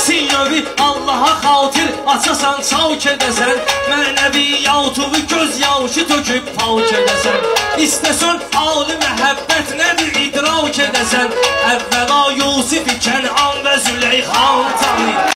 sinyovi Allaha xatir açasan çavk edəsən, mənəvi yaltuvu göz yaşı töküb palk edəsən. İstəsən ali məhəbbət nədir idrak edəsən, əvvəla Yusif-i Kənan və Züleyxan tanı.